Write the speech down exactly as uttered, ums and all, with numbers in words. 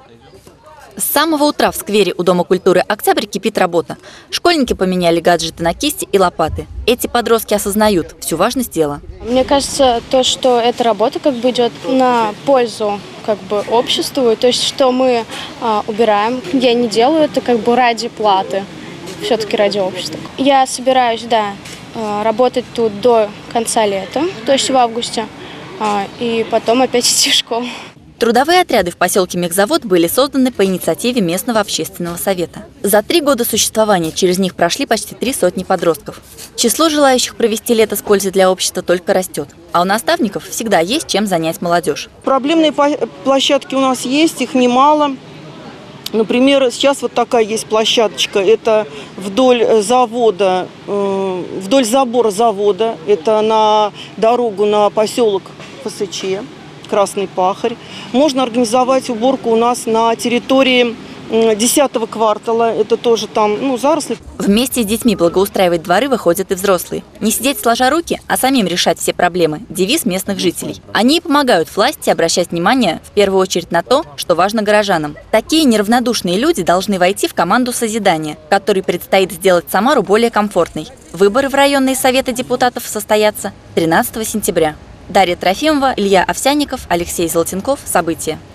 С самого утра в сквере у Дома культуры «Октябрь» кипит работа. Школьники поменяли гаджеты на кисти и лопаты. Эти подростки осознают всю важность дела. Мне кажется, то, что эта работа как бы идет на пользу как бы обществу, то есть что мы а, убираем, я не делаю это как бы ради платы, все-таки ради общества. Я собираюсь, да, работать тут до конца лета, то есть в августе, а, и потом опять идти в школу. Трудовые отряды в поселке Мехзавод были созданы по инициативе местного общественного совета. За три года существования через них прошли почти три сотни подростков. Число желающих провести лето с пользой для общества только растет. А у наставников всегда есть чем занять молодежь. Проблемные площадки у нас есть, их немало. Например, сейчас вот такая есть площадочка, это вдоль завода, вдоль забора завода, это на дорогу на поселок Фасыче. Красный Пахарь. Можно организовать уборку у нас на территории десятого квартала. Это тоже там, ну, заросли. Вместе с детьми благоустраивать дворы выходят и взрослые. Не сидеть сложа руки, а самим решать все проблемы – девиз местных жителей. Они и помогают власти обращать внимание в первую очередь на то, что важно горожанам. Такие неравнодушные люди должны войти в команду созидания, которой предстоит сделать Самару более комфортной. Выборы в районные советы депутатов состоятся тринадцатого сентября. Дарья Трофимова, Илья Овсянников, Алексей Золотенков. События.